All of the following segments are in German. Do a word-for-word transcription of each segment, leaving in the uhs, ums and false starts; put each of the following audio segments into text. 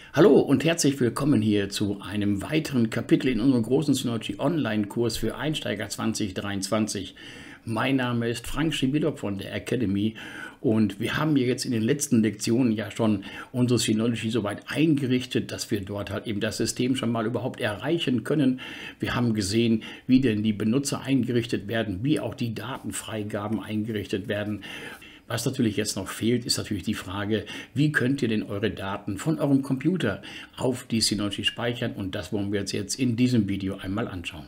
Hallo und herzlich willkommen hier zu einem weiteren Kapitel in unserem großen Synology Online-Kurs für Einsteiger zwanzig dreiundzwanzig. Mein Name ist Frank Schibidow von der Academy und wir haben hier jetzt in den letzten Lektionen ja schon unsere Synology soweit eingerichtet, dass wir dort halt eben das System schon mal überhaupt erreichen können. Wir haben gesehen, wie denn die Benutzer eingerichtet werden, wie auch die Datenfreigaben eingerichtet werden. Was natürlich jetzt noch fehlt, ist natürlich die Frage, wie könnt ihr denn eure Daten von eurem Computer auf die Synology speichern, und das wollen wir uns jetzt in diesem Video einmal anschauen.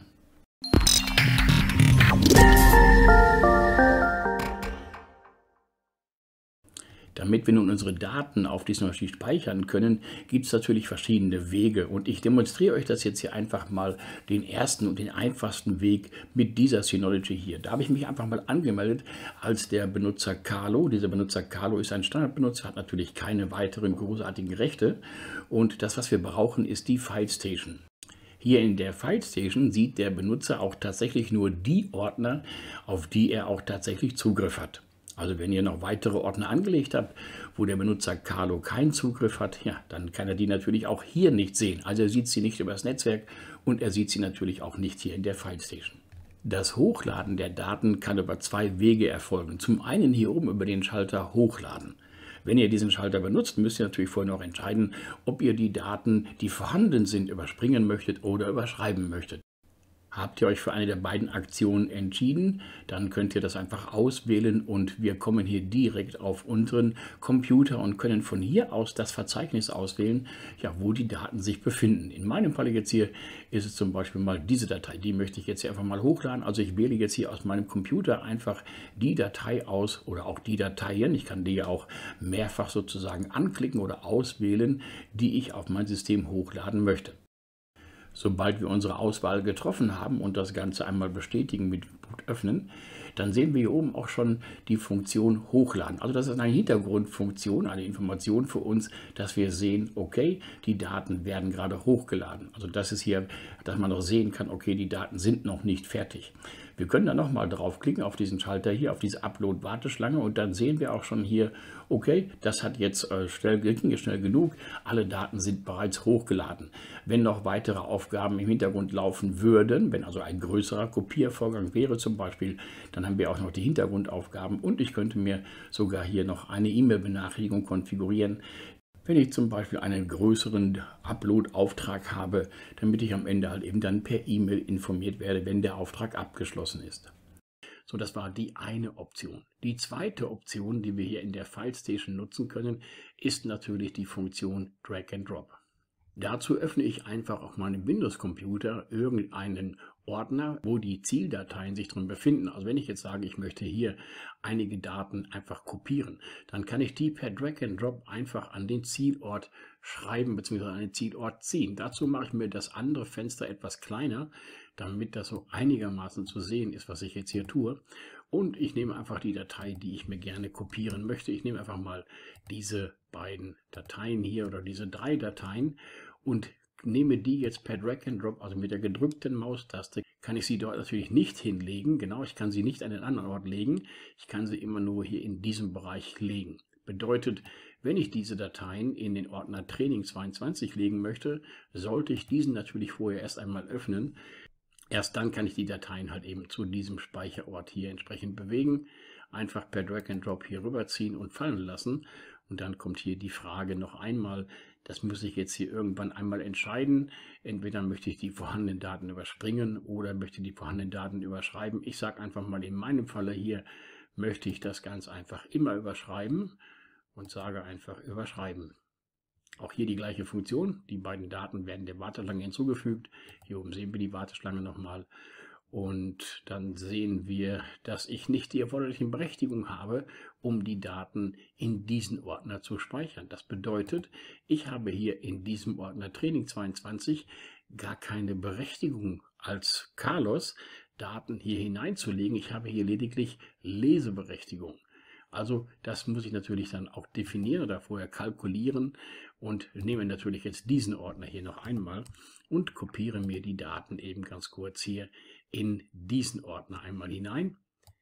Damit wir nun unsere Daten auf die Synology speichern können, gibt es natürlich verschiedene Wege, und ich demonstriere euch das jetzt hier einfach mal, den ersten und den einfachsten Weg mit dieser Synology hier. Da habe ich mich einfach mal angemeldet als der Benutzer Carlo. Dieser Benutzer Carlo ist ein Standardbenutzer, hat natürlich keine weiteren großartigen Rechte, und das, was wir brauchen, ist die File Station. Hier in der File Station sieht der Benutzer auch tatsächlich nur die Ordner, auf die er auch tatsächlich Zugriff hat. Also wenn ihr noch weitere Ordner angelegt habt, wo der Benutzer Carlo keinen Zugriff hat, ja, dann kann er die natürlich auch hier nicht sehen. Also er sieht sie nicht über das Netzwerk und er sieht sie natürlich auch nicht hier in der File Station. Das Hochladen der Daten kann über zwei Wege erfolgen. Zum einen hier oben über den Schalter Hochladen. Wenn ihr diesen Schalter benutzt, müsst ihr natürlich vorher noch entscheiden, ob ihr die Daten, die vorhanden sind, überspringen möchtet oder überschreiben möchtet. Habt ihr euch für eine der beiden Aktionen entschieden, dann könnt ihr das einfach auswählen und wir kommen hier direkt auf unseren Computer und können von hier aus das Verzeichnis auswählen, ja, wo die Daten sich befinden. In meinem Fall jetzt hier ist es zum Beispiel mal diese Datei, die möchte ich jetzt hier einfach mal hochladen. Also ich wähle jetzt hier aus meinem Computer einfach die Datei aus oder auch die Dateien. Ich kann die ja auch mehrfach sozusagen anklicken oder auswählen, die ich auf mein System hochladen möchte. Sobald wir unsere Auswahl getroffen haben und das Ganze einmal bestätigen mit Boot öffnen, dann sehen wir hier oben auch schon die Funktion Hochladen. Also das ist eine Hintergrundfunktion, eine Information für uns, dass wir sehen, okay, die Daten werden gerade hochgeladen. Also das ist hier, dass man noch sehen kann, okay, die Daten sind noch nicht fertig. Wir können dann nochmal draufklicken auf diesen Schalter hier, auf diese Upload-Warteschlange, und dann sehen wir auch schon hier, okay, das hat jetzt äh, schnell, ging schnell genug, alle Daten sind bereits hochgeladen. Wenn noch weitere Aufgaben im Hintergrund laufen würden, wenn also ein größerer Kopiervorgang wäre zum Beispiel, dann haben wir auch noch die Hintergrundaufgaben, und ich könnte mir sogar hier noch eine E-Mail-Benachrichtigung konfigurieren, wenn ich zum Beispiel einen größeren Upload-Auftrag habe, damit ich am Ende halt eben dann per E-Mail informiert werde, wenn der Auftrag abgeschlossen ist. So, das war die eine Option. Die zweite Option, die wir hier in der File Station nutzen können, ist natürlich die Funktion Drag and Drop. Dazu öffne ich einfach auf meinem Windows-Computer irgendeinen Ordner, wo die Zieldateien sich drin befinden. Also wenn ich jetzt sage, ich möchte hier einige Daten einfach kopieren, dann kann ich die per Drag and Drop einfach an den Zielort schreiben bzw. an den Zielort ziehen. Dazu mache ich mir das andere Fenster etwas kleiner, damit das so einigermaßen zu sehen ist, was ich jetzt hier tue. Und ich nehme einfach die Datei, die ich mir gerne kopieren möchte. Ich nehme einfach mal diese beiden Dateien hier oder diese drei Dateien und nehme die jetzt per Drag and Drop, also mit der gedrückten Maustaste, kann ich sie dort natürlich nicht hinlegen. Genau, ich kann sie nicht an einen anderen Ort legen. Ich kann sie immer nur hier in diesem Bereich legen. Bedeutet, wenn ich diese Dateien in den Ordner Training zweiundzwanzig legen möchte, sollte ich diesen natürlich vorher erst einmal öffnen. Erst dann kann ich die Dateien halt eben zu diesem Speicherort hier entsprechend bewegen. Einfach per Drag and Drop hier rüberziehen und fallen lassen. Und dann kommt hier die Frage noch einmal, das muss ich jetzt hier irgendwann einmal entscheiden. Entweder möchte ich die vorhandenen Daten überspringen oder möchte die vorhandenen Daten überschreiben. Ich sage einfach mal, in meinem Falle hier möchte ich das ganz einfach immer überschreiben und sage einfach überschreiben. Auch hier die gleiche Funktion. Die beiden Daten werden der Warteschlange hinzugefügt. Hier oben sehen wir die Warteschlange nochmal. Und dann sehen wir, dass ich nicht die erforderlichen Berechtigungen habe, um die Daten in diesen Ordner zu speichern. Das bedeutet, ich habe hier in diesem Ordner Training zweiundzwanzig gar keine Berechtigung als Carlos, Daten hier hineinzulegen. Ich habe hier lediglich Leseberechtigung. Also das muss ich natürlich dann auch definieren oder vorher kalkulieren und nehme natürlich jetzt diesen Ordner hier noch einmal und kopiere mir die Daten eben ganz kurz hier in diesen Ordner einmal hinein.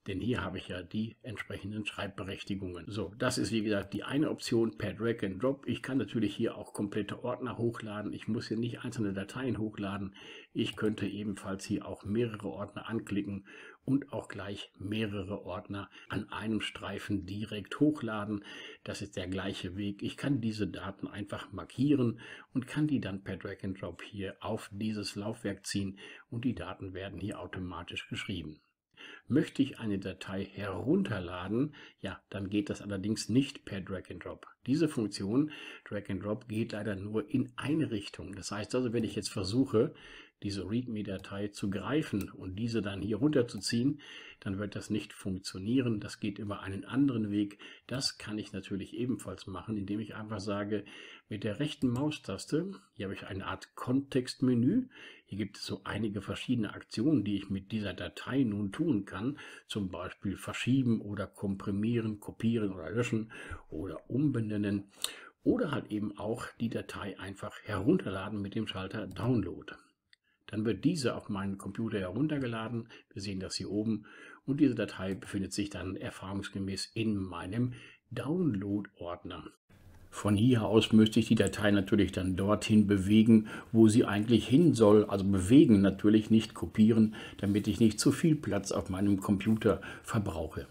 Denn hier habe ich ja die entsprechenden Schreibberechtigungen. So, das ist wie gesagt die eine Option per Drag and Drop. Ich kann natürlich hier auch komplette Ordner hochladen. Ich muss hier nicht einzelne Dateien hochladen. Ich könnte ebenfalls hier auch mehrere Ordner anklicken und auch gleich mehrere Ordner an einem Streifen direkt hochladen. Das ist der gleiche Weg. Ich kann diese Daten einfach markieren und kann die dann per Drag and Drop hier auf dieses Laufwerk ziehen und die Daten werden hier automatisch geschrieben. Möchte ich eine Datei herunterladen, ja, dann geht das allerdings nicht per Drag and Drop. Diese Funktion Drag and Drop geht leider nur in eine Richtung. Das heißt also, wenn ich jetzt versuche, diese README-Datei zu greifen und diese dann hier runterzuziehen, dann wird das nicht funktionieren. Das geht über einen anderen Weg. Das kann ich natürlich ebenfalls machen, indem ich einfach sage, mit der rechten Maustaste, hier habe ich eine Art Kontextmenü. Hier gibt es so einige verschiedene Aktionen, die ich mit dieser Datei nun tun kann. Zum Beispiel verschieben oder komprimieren, kopieren oder löschen oder umbenennen. Oder halt eben auch die Datei einfach herunterladen mit dem Schalter Download. Dann wird diese auf meinen Computer heruntergeladen. Wir sehen das hier oben. Und diese Datei befindet sich dann erfahrungsgemäß in meinem Download-Ordner. Von hier aus müsste ich die Datei natürlich dann dorthin bewegen, wo sie eigentlich hin soll. Also bewegen, natürlich nicht kopieren, damit ich nicht zu viel Platz auf meinem Computer verbrauche.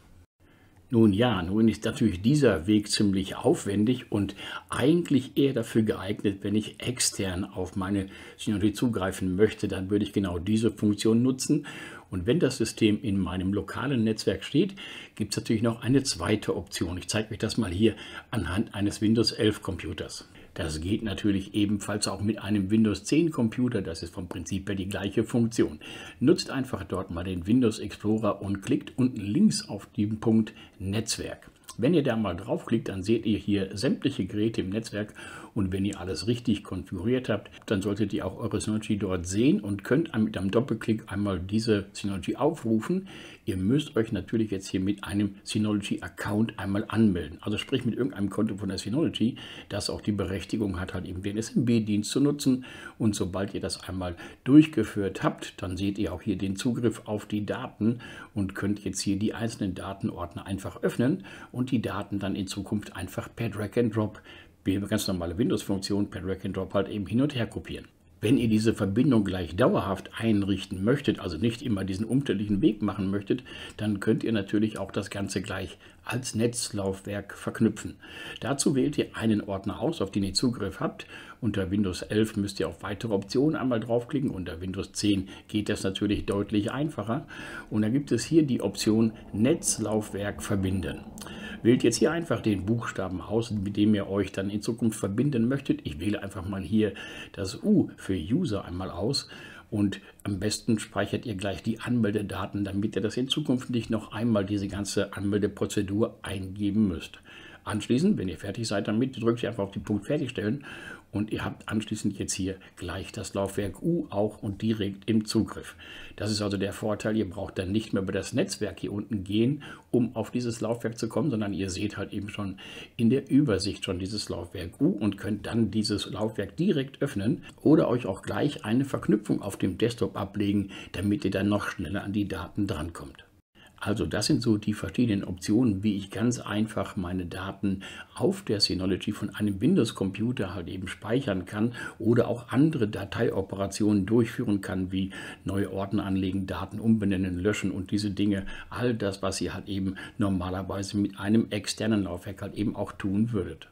Nun ja, nun ist natürlich dieser Weg ziemlich aufwendig und eigentlich eher dafür geeignet, wenn ich extern auf meine Synology zugreifen möchte, dann würde ich genau diese Funktion nutzen. Und wenn das System in meinem lokalen Netzwerk steht, gibt es natürlich noch eine zweite Option. Ich zeige euch das mal hier anhand eines Windows elf Computers. Das geht natürlich ebenfalls auch mit einem Windows zehn Computer, das ist vom Prinzip her die gleiche Funktion. Nutzt einfach dort mal den Windows Explorer und klickt unten links auf den Punkt Netzwerk. Wenn ihr da mal draufklickt, dann seht ihr hier sämtliche Geräte im Netzwerk und wenn ihr alles richtig konfiguriert habt, dann solltet ihr auch eure Synology dort sehen und könnt mit einem Doppelklick einmal diese Synology aufrufen. Ihr müsst euch natürlich jetzt hier mit einem Synology-Account einmal anmelden. Also sprich mit irgendeinem Konto von der Synology, das auch die Berechtigung hat, halt eben den S M B-Dienst zu nutzen. Und sobald ihr das einmal durchgeführt habt, dann seht ihr auch hier den Zugriff auf die Daten und könnt jetzt hier die einzelnen Datenordner einfach öffnen und die Daten dann in Zukunft einfach per Drag and Drop, wie eine ganz normale Windows-Funktion, per Drag and Drop halt eben hin und her kopieren. Wenn ihr diese Verbindung gleich dauerhaft einrichten möchtet, also nicht immer diesen umständlichen Weg machen möchtet, dann könnt ihr natürlich auch das Ganze gleich als Netzlaufwerk verknüpfen. Dazu wählt ihr einen Ordner aus, auf den ihr Zugriff habt. Unter Windows elf müsst ihr auf weitere Optionen einmal draufklicken. Unter Windows zehn geht das natürlich deutlich einfacher. Und da gibt es hier die Option Netzlaufwerk verbinden. Wählt jetzt hier einfach den Buchstaben aus, mit dem ihr euch dann in Zukunft verbinden möchtet. Ich wähle einfach mal hier das U für User einmal aus. Und am besten speichert ihr gleich die Anmeldedaten, damit ihr das in Zukunft nicht noch einmal diese ganze Anmeldeprozedur eingeben müsst. Anschließend, wenn ihr fertig seid damit, drückt ihr einfach auf den Punkt Fertigstellen und ihr habt anschließend jetzt hier gleich das Laufwerk U auch und direkt im Zugriff. Das ist also der Vorteil, ihr braucht dann nicht mehr über das Netzwerk hier unten gehen, um auf dieses Laufwerk zu kommen, sondern ihr seht halt eben schon in der Übersicht schon dieses Laufwerk U und könnt dann dieses Laufwerk direkt öffnen oder euch auch gleich eine Verknüpfung auf dem Desktop ablegen, damit ihr dann noch schneller an die Daten drankommt. Also das sind so die verschiedenen Optionen, wie ich ganz einfach meine Daten auf der Synology von einem Windows-Computer halt eben speichern kann oder auch andere Dateioperationen durchführen kann, wie neue Ordner anlegen, Daten umbenennen, löschen und diese Dinge. All das, was ihr halt eben normalerweise mit einem externen Laufwerk halt eben auch tun würdet.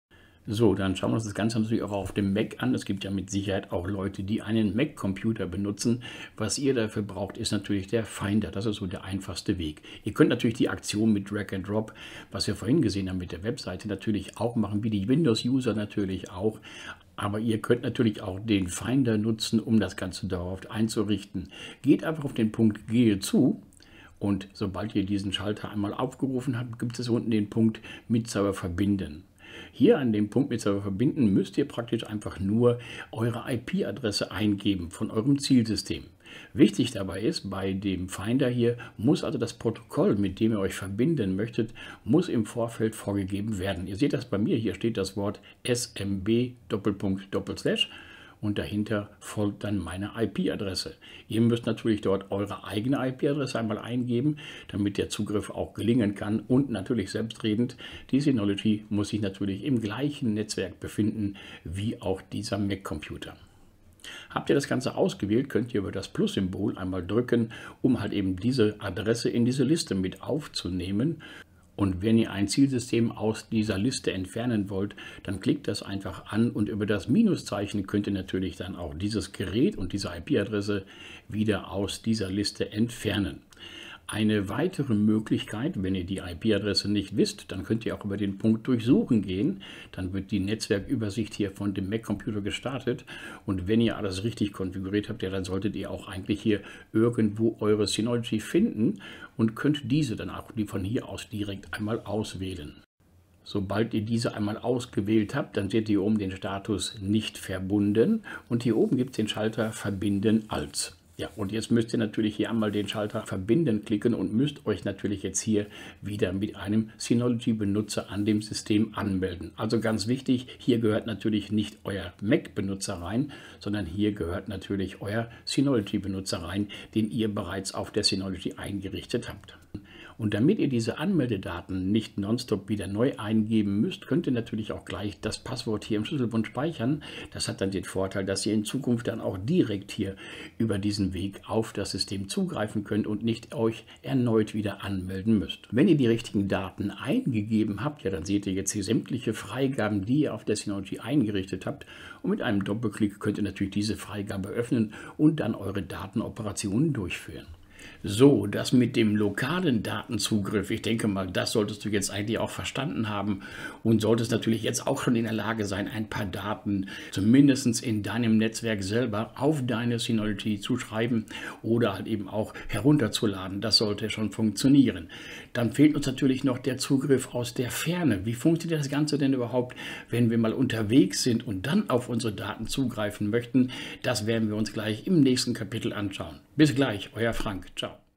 So, dann schauen wir uns das Ganze natürlich auch auf dem Mac an. Es gibt ja mit Sicherheit auch Leute, die einen Mac-Computer benutzen. Was ihr dafür braucht, ist natürlich der Finder. Das ist so der einfachste Weg. Ihr könnt natürlich die Aktion mit Drag and Drop, was wir vorhin gesehen haben mit der Webseite, natürlich auch machen, wie die Windows-User natürlich auch. Aber ihr könnt natürlich auch den Finder nutzen, um das Ganze dauerhaft einzurichten. Geht einfach auf den Punkt Gehe zu. Und sobald ihr diesen Schalter einmal aufgerufen habt, gibt es unten den Punkt mit Server verbinden. Hier an dem Punkt mit Server verbinden müsst ihr praktisch einfach nur eure I P-Adresse eingeben von eurem Zielsystem. Wichtig dabei ist, bei dem Finder hier muss also das Protokoll, mit dem ihr euch verbinden möchtet, muss im Vorfeld vorgegeben werden. Ihr seht das bei mir, hier steht das Wort S M B Doppelpunkt Doppelslash. und dahinter folgt dann meine I P-Adresse. Ihr müsst natürlich dort eure eigene I P-Adresse einmal eingeben, damit der Zugriff auch gelingen kann und natürlich selbstredend, die Synology muss sich natürlich im gleichen Netzwerk befinden wie auch dieser Mac-Computer. Habt ihr das Ganze ausgewählt, könnt ihr über das Plus-Symbol einmal drücken, um halt eben diese Adresse in diese Liste mit aufzunehmen. Und wenn ihr ein Zielsystem aus dieser Liste entfernen wollt, dann klickt das einfach an und über das Minuszeichen könnt ihr natürlich dann auch dieses Gerät und diese I P-Adresse wieder aus dieser Liste entfernen. Eine weitere Möglichkeit, wenn ihr die I P-Adresse nicht wisst, dann könnt ihr auch über den Punkt Durchsuchen gehen. Dann wird die Netzwerkübersicht hier von dem Mac-Computer gestartet. Und wenn ihr alles richtig konfiguriert habt, ja, dann solltet ihr auch eigentlich hier irgendwo eure Synology finden und könnt diese dann auch von hier aus direkt einmal auswählen. Sobald ihr diese einmal ausgewählt habt, dann seht ihr oben den Status nicht verbunden und hier oben gibt es den Schalter Verbinden als. Ja, und jetzt müsst ihr natürlich hier einmal den Schalter Verbinden klicken und müsst euch natürlich jetzt hier wieder mit einem Synology-Benutzer an dem System anmelden. Also ganz wichtig, hier gehört natürlich nicht euer Mac-Benutzer rein, sondern hier gehört natürlich euer Synology-Benutzer rein, den ihr bereits auf der Synology eingerichtet habt. Und damit ihr diese Anmeldedaten nicht nonstop wieder neu eingeben müsst, könnt ihr natürlich auch gleich das Passwort hier im Schlüsselbund speichern. Das hat dann den Vorteil, dass ihr in Zukunft dann auch direkt hier über diesen Weg auf das System zugreifen könnt und nicht euch erneut wieder anmelden müsst. Wenn ihr die richtigen Daten eingegeben habt, ja, dann seht ihr jetzt hier sämtliche Freigaben, die ihr auf der Synology eingerichtet habt. Und mit einem Doppelklick könnt ihr natürlich diese Freigabe öffnen und dann eure Datenoperationen durchführen. So, das mit dem lokalen Datenzugriff, ich denke mal, das solltest du jetzt eigentlich auch verstanden haben und solltest natürlich jetzt auch schon in der Lage sein, ein paar Daten zumindest in deinem Netzwerk selber auf deine Synology zu schreiben oder halt eben auch herunterzuladen. Das sollte schon funktionieren. Dann fehlt uns natürlich noch der Zugriff aus der Ferne. Wie funktioniert das Ganze denn überhaupt, wenn wir mal unterwegs sind und dann auf unsere Daten zugreifen möchten? Das werden wir uns gleich im nächsten Kapitel anschauen. Bis gleich, euer Frank. Ciao.